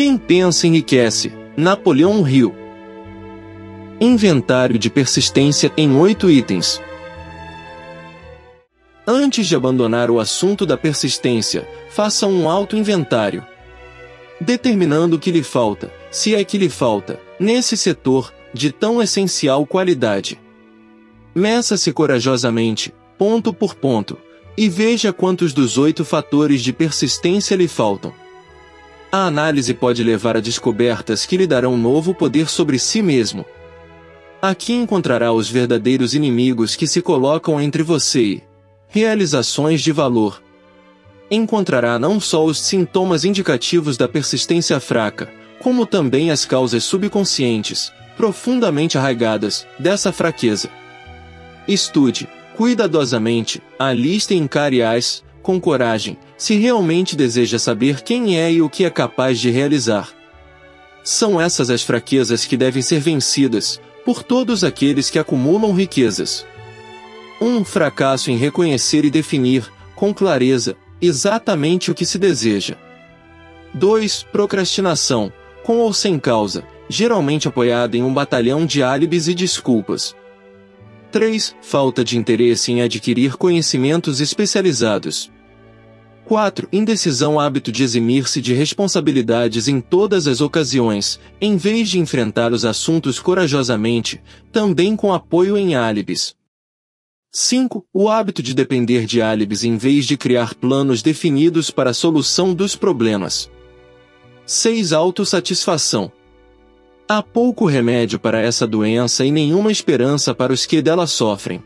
Quem pensa enriquece. Napoleão Hill. Inventário de persistência em 8 itens. Antes de abandonar o assunto da persistência, faça um auto-inventário, determinando o que lhe falta, se é que lhe falta, nesse setor, de tão essencial qualidade. Meça-se corajosamente, ponto por ponto, e veja quantos dos 8 fatores de persistência lhe faltam. A análise pode levar a descobertas que lhe darão novo poder sobre si mesmo. Aqui encontrará os verdadeiros inimigos que se colocam entre você e realizações de valor. Encontrará não só os sintomas indicativos da persistência fraca, como também as causas subconscientes, profundamente arraigadas, dessa fraqueza. Estude, cuidadosamente, a lista e encare-as, com coragem, se realmente deseja saber quem é e o que é capaz de realizar. São essas as fraquezas que devem ser vencidas, por todos aqueles que acumulam riquezas. Fracasso em reconhecer e definir, com clareza, exatamente o que se deseja. 2. Procrastinação, com ou sem causa, geralmente apoiada em um batalhão de álibis e desculpas. 3. Falta de interesse em adquirir conhecimentos especializados. 4. Indecisão, hábito de eximir-se de responsabilidades em todas as ocasiões, em vez de enfrentar os assuntos corajosamente, também com apoio em álibis. 5. O hábito de depender de álibis em vez de criar planos definidos para a solução dos problemas. 6. Autossatisfação. Há pouco remédio para essa doença e nenhuma esperança para os que dela sofrem.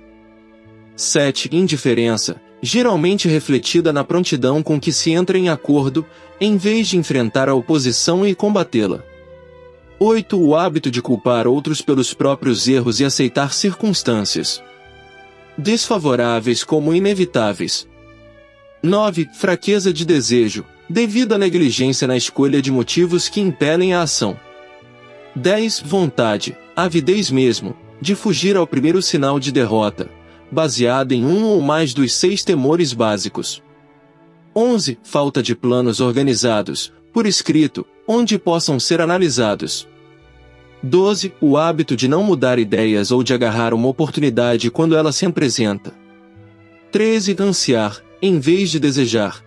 7. Indiferença, geralmente refletida na prontidão com que se entra em acordo, em vez de enfrentar a oposição e combatê-la. 8. O hábito de culpar outros pelos próprios erros e aceitar circunstâncias desfavoráveis como inevitáveis. 9. Fraqueza de desejo, devido à negligência na escolha de motivos que impelem a ação. 10. Vontade, avidez mesmo, de fugir ao primeiro sinal de derrota, baseada em um ou mais dos 6 temores básicos. 11. Falta de planos organizados, por escrito, onde possam ser analisados. 12. O hábito de não mudar ideias ou de agarrar uma oportunidade quando ela se apresenta. 13. Ansiar, em vez de desejar.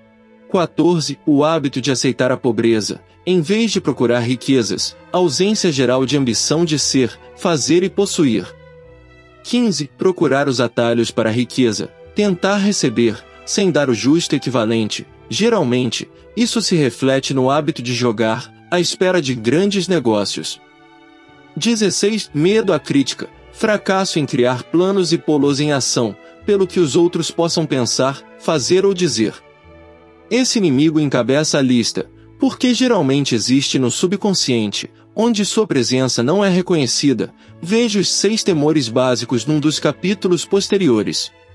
14. O hábito de aceitar a pobreza, em vez de procurar riquezas, ausência geral de ambição de ser, fazer e possuir. 15. Procurar os atalhos para a riqueza, tentar receber, sem dar o justo equivalente. Geralmente, isso se reflete no hábito de jogar, à espera de grandes negócios. 16. Medo à crítica, fracasso em criar planos e pô-los em ação, pelo que os outros possam pensar, fazer ou dizer. Esse inimigo encabeça a lista, porque geralmente existe no subconsciente, onde sua presença não é reconhecida. Veja os 6 temores básicos num dos capítulos posteriores.